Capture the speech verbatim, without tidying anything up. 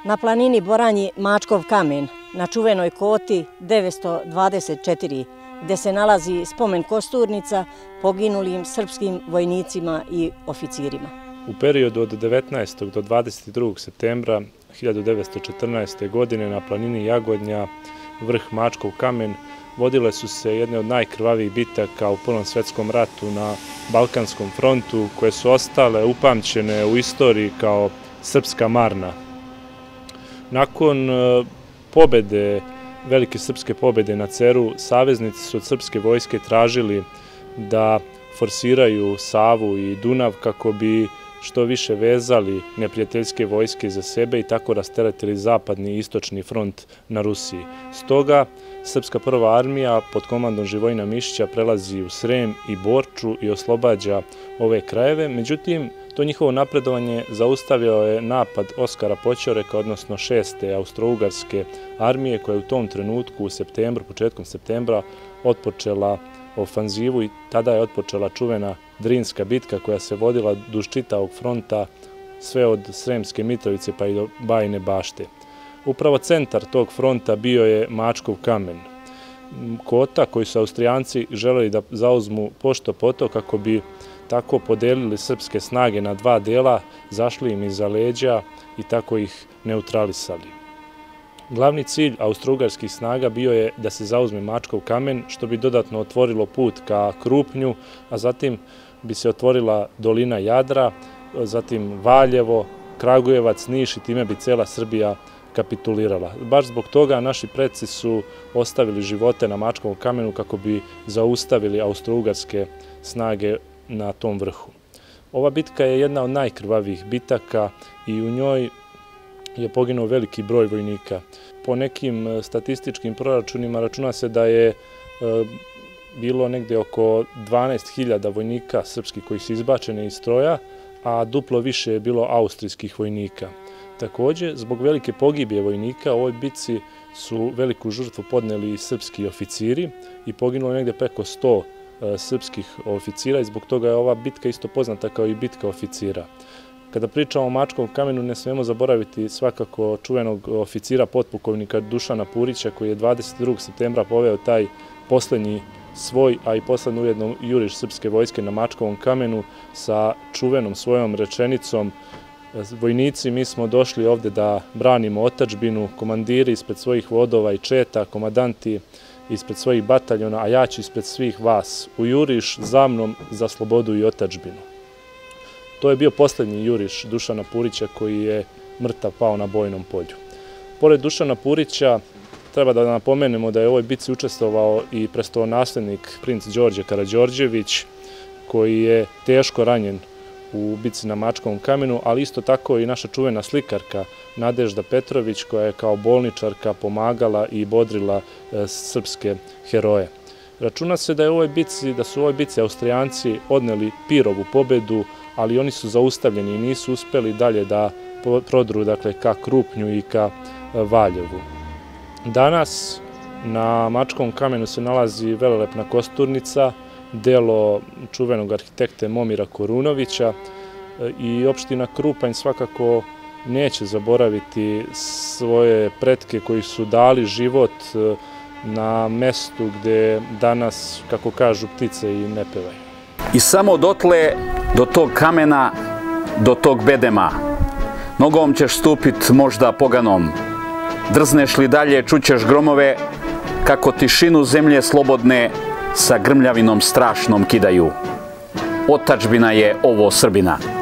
Na planini Boranji Mačkov kamen, na čuvenoj koti devetsto dvadeset četiri, gde se nalazi spomen kosturnica poginulim srpskim vojnicima i oficirima. U periodu od devetnaestog do dvadeset drugog septembra hiljadu devetsto četrnaeste. godine na planini Jagodnja, vrh Mačkov kamen, vodile su se jedne od najkrvavijih bitaka u Prvom svetskom ratu na Balkanskom frontu, koje su ostale upamćene u istoriji kao Srpska Marna. Nakon pobede, velike srpske pobede na Ceru, saveznici su od srpske vojske tražili da forsiraju Savu i Dunav kako bi što više vezali neprijateljske vojske za sebe i tako rasteretili zapadni i istočni front na Rusiji. Stoga, Srpska prva armija pod komandom Živojina Mišića prelazi u Srem i Borču i oslobađa ove krajeve. Međutim, to njihovo napredovanje zaustavio je napad Oskara Poćoreka, odnosno šeste austro-ugarske armije, koja je u tom trenutku u septembru, početkom septembra, otpočela ofanzivu i tada je otpočela čuvena Drinska bitka koja se vodila duž čitavog fronta sve od Sremske Mitrovice pa i do Bajine Bašte. Upravo centar tog fronta bio je Mačkov kamen, kota koju su Austrijanci želeli da zauzmu pošto poto kako bi tako podelili srpske snage na dva dela, zašli im iza leđa i tako ih neutralisali. Glavni cilj austro-ugarskih snaga bio je da se zauzme Mačkov kamen, što bi dodatno otvorilo put ka Krupnju, a zatim bi se otvorila dolina Jadra, zatim Valjevo, Kragujevac, Niš i time bi cela Srbija kapitulirala. Baš zbog toga naši preci su ostavili živote na Mačkovom kamenu kako bi zaustavili austro-ugarske snage na tom vrhu. Ova bitka je jedna od najkrvavijih bitaka i u njoj je poginuo veliki broj vojnika. Po nekim statističkim proračunima računa se da je bilo negde oko dvanaest hiljada vojnika srpskih koji su izbačeni iz stroja, a duplo više je bilo austrijskih vojnika. Takođe, zbog velike pogibije vojnika u ovoj bitci su veliku žrtvu podneli i srpski oficiri i poginulo negde preko sto srpskih oficira i zbog toga je ova bitka isto poznata kao i bitka oficira. Kada pričamo o Mačkovom kamenu, ne smemo zaboraviti svakako čuvenog oficira potpukovnika Dušana Purića, koji je dvadeset drugog septembra poveo taj poslednji svoj, a i poslednji ujedno juriš srpske vojske na Mačkovom kamenu sa čuvenom svojom rečenicom: vojnici, mi smo došli ovde da branimo otadžbinu, komandiri ispred svojih vodova i četa, komandanti ispred svojih bataljona, a ja ću ispred svih vas u juriš za mnom za slobodu i otadžbinu. To je bio poslednji juriš Dušana Purića koji je mrtav pao na bojnom polju. Pored Dušana Purića, treba da napomenemo da je u ovoj bitci učestvovao i prestolonaslednik princ Đorđe Karađorđević, koji je teško ranjen u bitci na Mačkovom kamenu, ali isto tako i naša čuvena slikarka Nadežda Petrović, koja je kao bolničarka pomagala i bodrila srpske heroje. Računa se da je u ovoj bitci, da su u ovoj bitci Austrijanci odneli Pirovu pobedu, ali oni su zaustavljeni i nisu uspeli dalje da prodru, dakle, ka Krupnju i ka Valjevu. Danas na Mačkovom kamenu se nalazi velelepna kosturnica, delo čuvenog arhitekte Momira Korunovića, i opština Krupanj svakako neće zaboraviti svoje pretke koji su dali život na mestu gde danas, kako kažu, ptice i ne pevaju. I samo dotle, do tog kamena, do tog bedema, nogom ćeš stupit možda poganom. Drzneš li dalje, čućeš gromove, kako tišinu zemlje slobodne sa grmljavinom strašnom kidaju. Otadžbina je ovo Srbina.